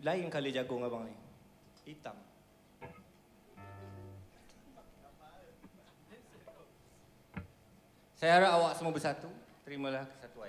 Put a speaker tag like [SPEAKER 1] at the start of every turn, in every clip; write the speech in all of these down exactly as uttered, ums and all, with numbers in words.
[SPEAKER 1] lain kali jagung abang ni. Hitam. Saya harap awak semua bersatu. Terimalah kesatuan.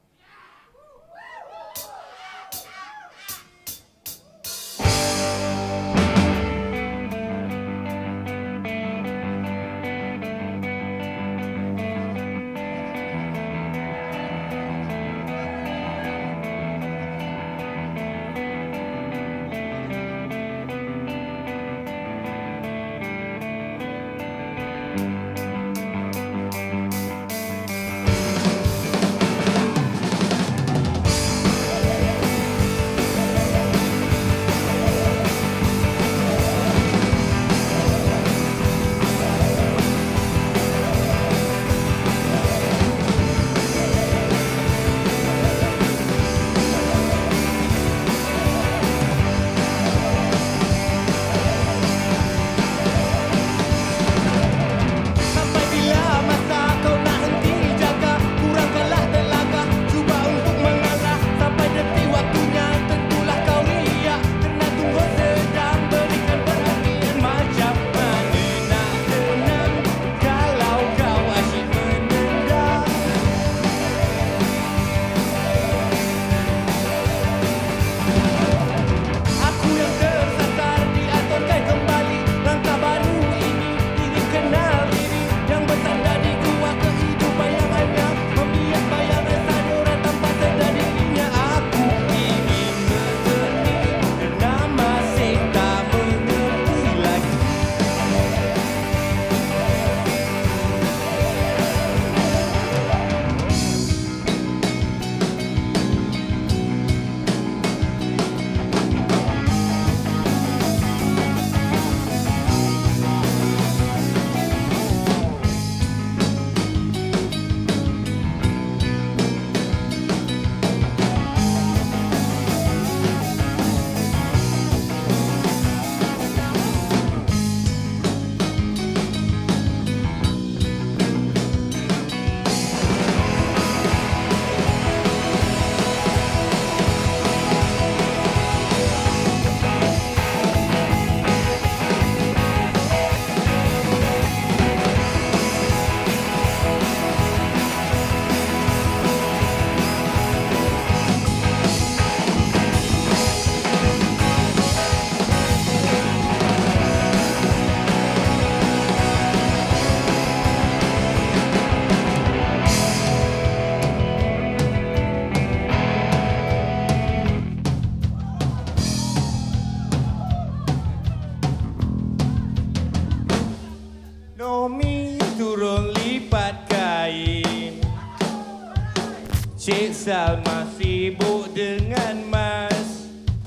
[SPEAKER 1] Cik Salma sibuk dengan mas.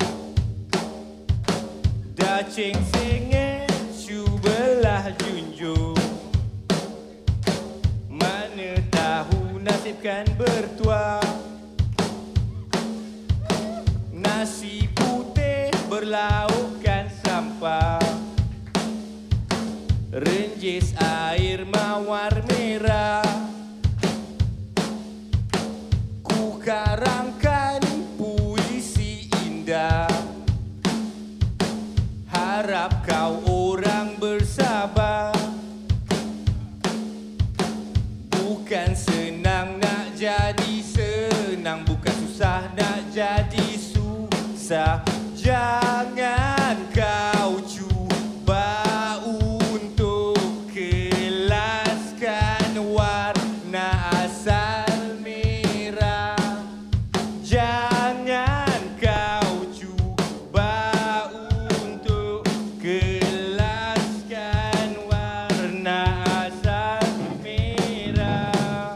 [SPEAKER 1] Dacing sengit cubalah junjung. Mana tahu nasib kan bertuah. Nasi putih berlaukkan sampah. Renjis air mawar merah. Karangkan puisi indah. Harap kau orang bersabar. Bukan senang nak jadi senang, bukan susah nak jadi susah. Jangan kau cuba untuk kelaskan warna asal. Jangan kau cuba untuk kelaskan warna asal merah.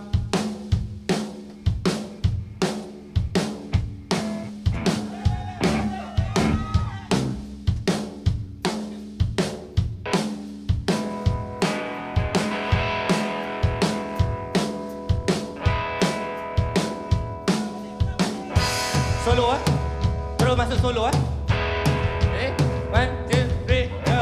[SPEAKER 1] Solo ah. Terus masuk solo ah. Okay. One, two, three, go.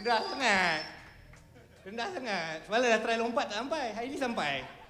[SPEAKER 1] Rendah sangat. Rendah sangat. Semalam dah try lompat tak sampai. Hari ni sampai.